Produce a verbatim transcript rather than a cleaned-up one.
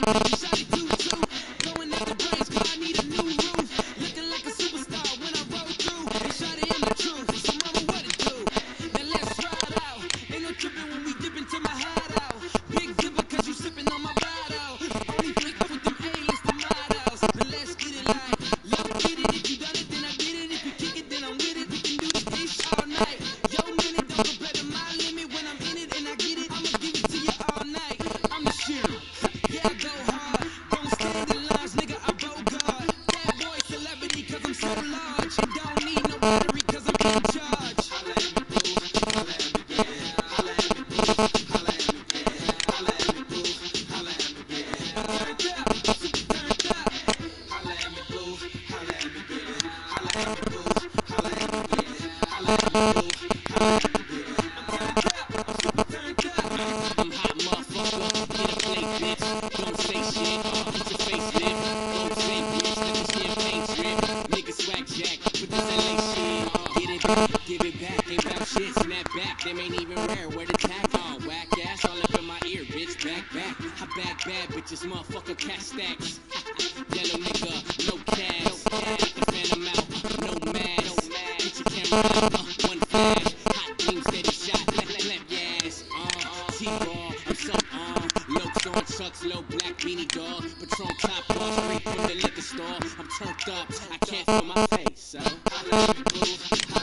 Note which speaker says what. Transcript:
Speaker 1: Shot it too, too. Going at the brains, cause I need a new roof. Looking like a superstar when I roll through. And shot it in the truth. So mama, what it do? Now let's ride out. Ain't no tripping when we dip into my hideout. Big dipper cause you sipping on my ride out. Only flick with them A-list and models. Now let's get it like, yo, get it. If you done it, then I did it. If you kick it, then I'm with it. We can do this ish all night. Yo, minute don't compare to my limit. When I'm in it and I get it, I'ma give it to you all night. I'm the shit. Yeah, I go hard. Don't stand in lines, nigga, I bogart. Bad boy celebrity cause I'm so large. And don't need no battery cause I'm in charge. Holla at me, boo. Holla at me, yeah. Holla at me, boo. Holla at me, yeah. Holla at me, boo. Holla at me, yeah. Turned up, super turned up. Holla at me, boo. Holla at me, yeah. Holla at me, boo. Holla at me, yeah. Holla at me, boo. Holla at me, yeah. I'm turned up, super turned up. I'm hot, motherfucker. Get a plate, bitch. Don't say shit. Get your face lit. Don't say bitch. Let me see your paint strip. Nigga swag jack with this L A shit. Get it back, give it back. Ain't rap shit, snap back. Them ain't even rare. Where the tag on? Whack ass all up in my ear, bitch. Back, back. I back bad bitches, motherfucker. Cat stacks. Yellow nigga, no cash. Get the phantom out, no mask. Get your camera out, uh, one flash. Hot beam, steady shot. Left, left, left, yes. Uh, T-ball, I'm some uh. Lokes on trucks, low black beanie dog. Patron top off, straight from the liquor store. I'm turned up, I can't feel my face, so holla at me, boo.